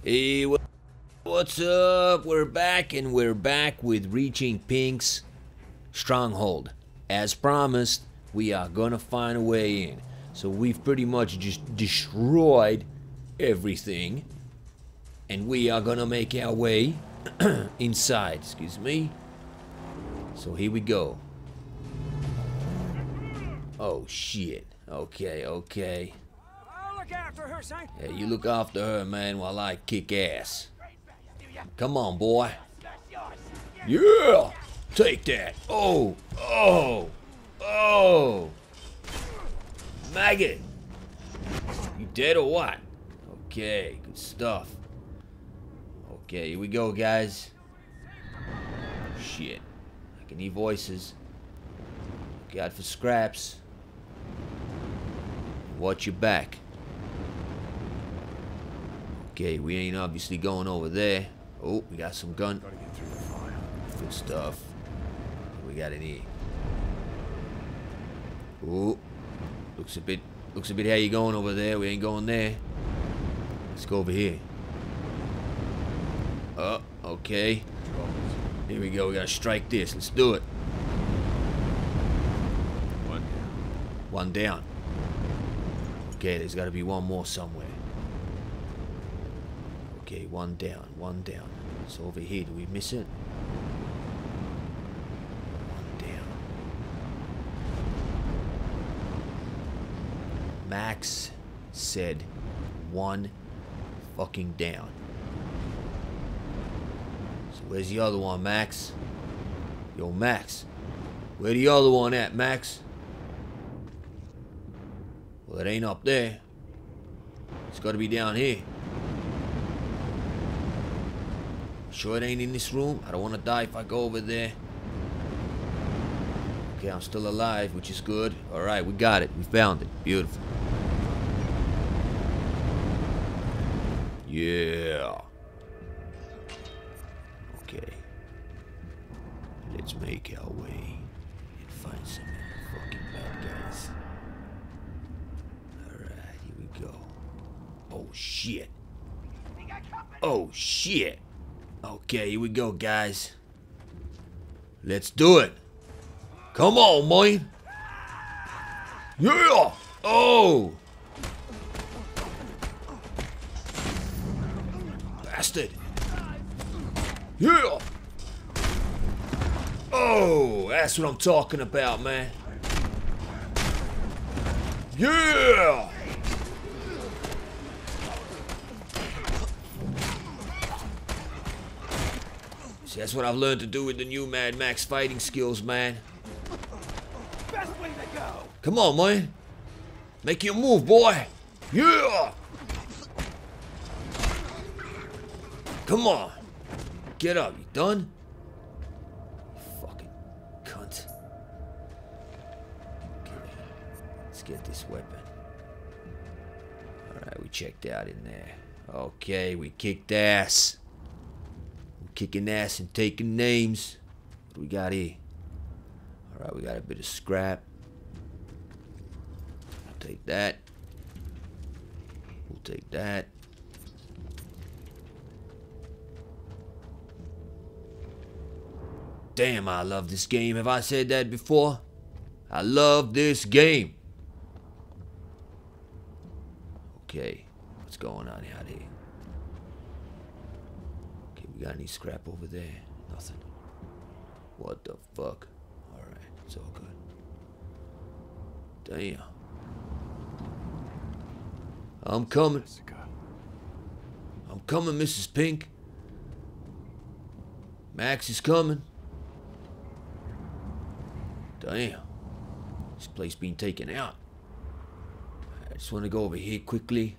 Hey, what's up? We're back, and we're back with reaching Pink's stronghold. As promised, we are gonna find a way in. So we've pretty much just destroyed everything, and we are gonna make our way inside. Excuse me. So here we go. Oh shit. Okay. I'll look after her, son. Yeah, you look after her, man, while I kick ass. Come on, boy. Yeah! Take that. Oh! Maggot! You dead or what? Okay, good stuff. Okay, here we go, guys. Shit. I can hear voices. Look out for scraps. Watch your back. Okay, we ain't obviously going over there. Oh, we got some gun. Good stuff. What we got in here? Oh, looks a bit how you going over there. We ain't going there. Let's go over here. Oh, okay. Here we go. We gotta strike this. Let's do it. One down. Okay, there's gotta be one more somewhere. Okay, one down. It's over here. Do we miss it? One down. Max said one fucking down. So where's the other one, Max? Yo, Max. Where the other one at, Max? Well, it ain't up there. It's gotta be down here. Sure it ain't in this room? I don't want to die if I go over there. Okay, I'm still alive, which is good. Alright, we got it. We found it. Beautiful. Yeah. Okay. Let's make our way and find some fucking bad guys. Alright, here we go. Oh, shit. Oh, shit. Okay, here we go, guys. Let's do it. Come on, man. Yeah. Oh. Bastard. Yeah. Oh, that's what I'm talking about, man. Yeah. That's what I've learned to do with the new Mad Max fighting skills, man. Best way to go. Come on, man. Make your move, boy. Yeah. Come on. Get up. You done? You fucking cunt. Okay. Let's get this weapon. Alright, we checked out in there. Okay, we kicked ass. Kicking ass and taking names. What do we got here? Alright, we got a bit of scrap. We'll take that. We'll take that. Damn, I love this game. Have I said that before? I love this game. Okay, what's going on out here? We got any scrap over there? Nothing. What the fuck? Alright, it's all good. Damn. I'm coming. I'm coming, Mrs. Pink. Max is coming. Damn. This place being taken out. I just want to go over here quickly.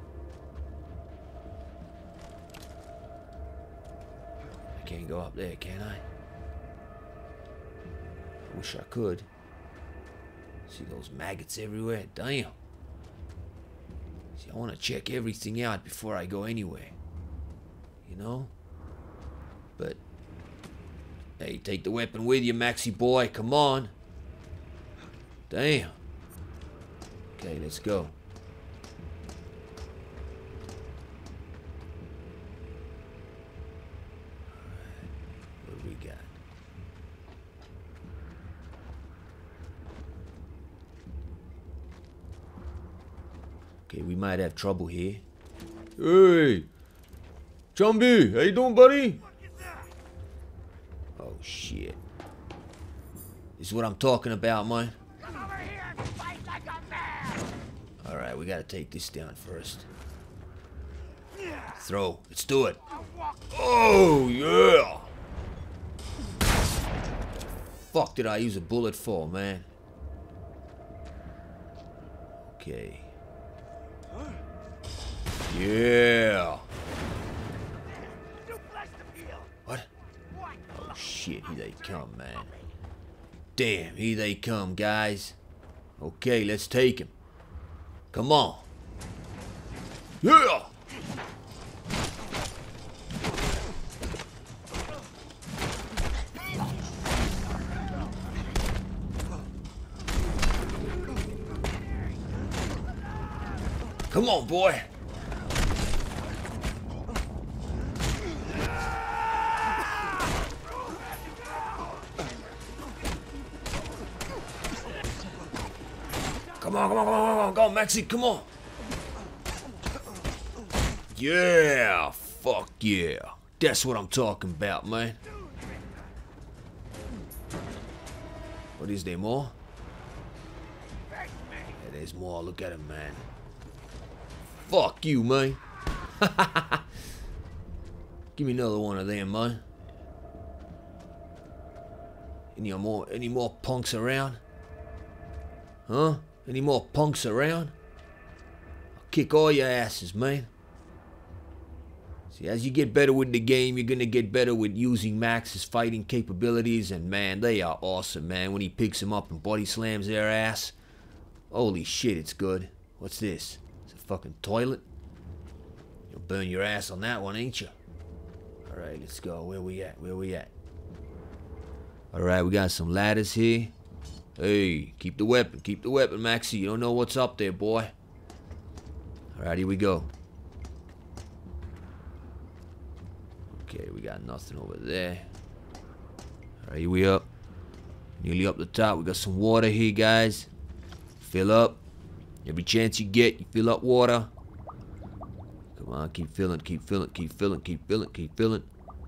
Can't go up there, can I? I wish I could. See those maggots everywhere? Damn. See, I want to check everything out before I go anywhere. You know? But, hey, take the weapon with you, Maxie boy. Come on. Damn. Okay, let's go. Okay, we might have trouble here. Hey! Chumby, how you doing, buddy? Oh, shit. This is what I'm talking about, man. Come over here and fight like a man! Alright, we gotta take this down first. Throw. Let's do it. Oh, yeah! Fuck did I use a bullet for, man? Okay. Yeah! What? Oh shit, here they come, man. Damn, here they come, guys. Okay, let's take him. Come on. Yeah! Come on, boy. Come on, come on, come on, come on, go, Maxie, come on. Yeah, fuck yeah. That's what I'm talking about, man. What is there more? Yeah, there's more. Look at him, man. Fuck you, man. Give me another one of them, man. Any more punks around? Huh? Any more punks around? I'll kick all your asses, man. See, as you get better with the game, you're gonna get better with using Max's fighting capabilities, and man, they are awesome, man. When he picks them up and body slams their ass. Holy shit, it's good. What's this? It's a fucking toilet? You'll burn your ass on that one, ain't you? Alright, let's go. Where we at? Where we at? Alright, we got some ladders here. Hey, keep the weapon, Maxie. You don't know what's up there, boy. Alright, here we go. Okay, we got nothing over there. Alright, here we up. Nearly up the top. We got some water here, guys. Fill up. Every chance you get, you fill up water. Come on, keep filling, keep filling, keep filling, keep filling, keep filling.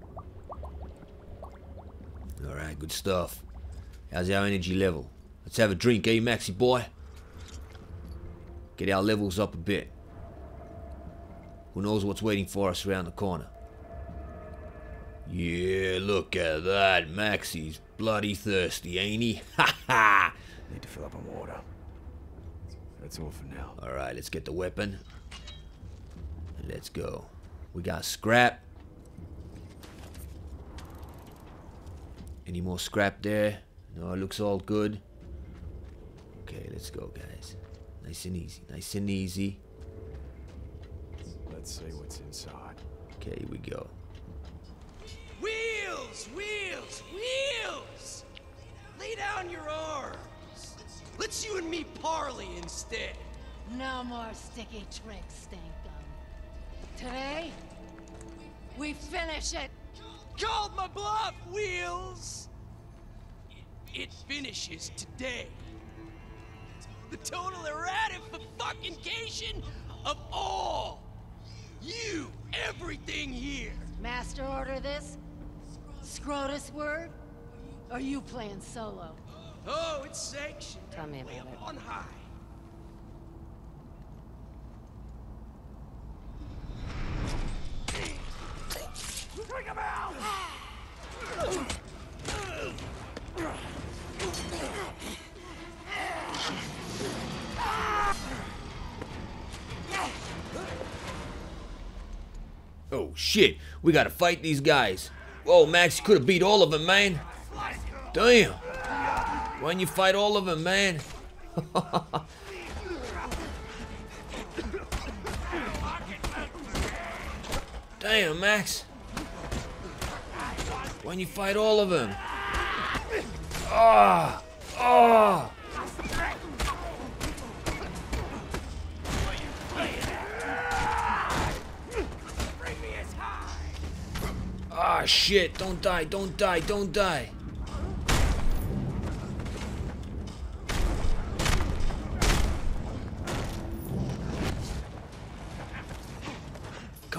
Alright, good stuff. How's our energy level? Let's have a drink, eh, Maxie boy? Get our levels up a bit. Who knows what's waiting for us around the corner? Yeah, look at that. Maxie's bloody thirsty, ain't he? Ha ha! Need to fill up on water. That's all for now. Alright, let's get the weapon. And let's go. We got scrap. Any more scrap there? No, it looks all good. Okay, let's go, guys. Nice and easy. Nice and easy. Let's see what's inside. Okay, here we go. Wheels! Wheels! Wheels! Lay down your arms. Let's you and me parley instead. No more sticky tricks, Stank Gum. Today, we finish it. Called my bluff, Wheels! It finishes today. The total erratification of all. You, everything here. Master order this? Scrotus word? Or you playing solo? Oh, it's sanctioned. Tell me about Way up it. on high. Bring him out! Oh shit, we gotta fight these guys. Whoa, Max, you could have beat all of them, man. Damn. Why didn't you fight all of them, man? Damn, Max. Why didn't you fight all of them? Ah! Ah! Ah, shit. Don't die, don't die, don't die.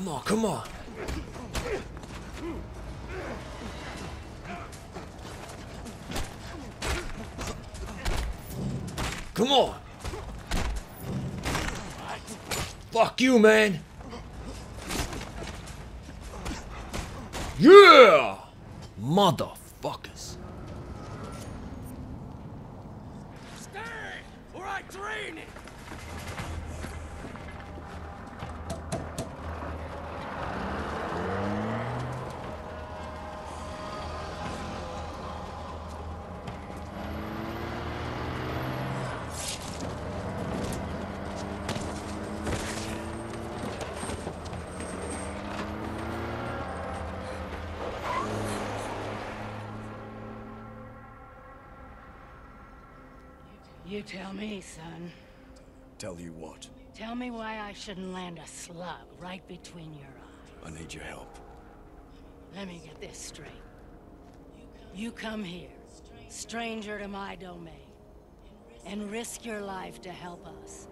Come on, come on. Come on. Fuck you, man. Yeah! Motherfuckers. Stay, or I drain it! You tell me, son. Tell you what? Tell me why I shouldn't land a slug right between your eyes. I need your help. Let me get this straight. You come here, stranger to my domain, and risk your life to help us.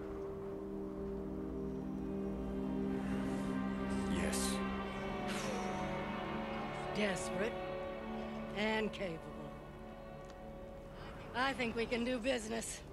Yes. Desperate and capable. I think we can do business.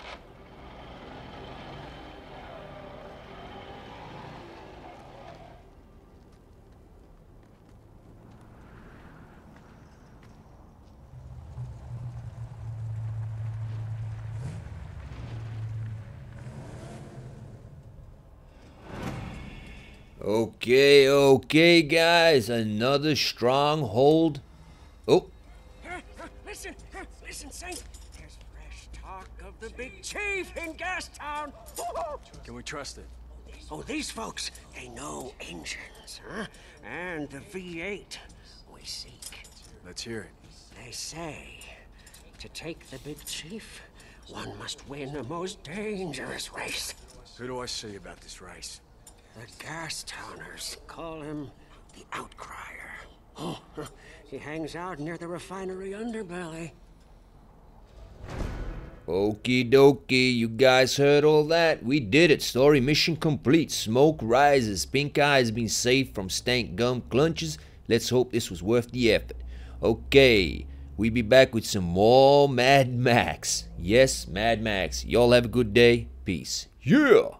Okay, guys. Another stronghold. Oh. Listen, Saint. There's fresh talk of the big chief in Gastown. Can we trust it? Oh, these folks, they know engines, huh? And the V8 we seek. Let's hear it. They say, to take the big chief, one must win a most dangerous race. Who do I see about this race? The Gastowners call him the Outcrier. Oh, he hangs out near the refinery underbelly. Okie dokie, you guys heard all that? We did it. Story mission complete. Smoke rises. Pink Eye has been saved from Stank Gum clutches. Let's hope this was worth the effort. Okay, we be back with some more Mad Max. Yes, Mad Max. Y'all have a good day. Peace. Yeah!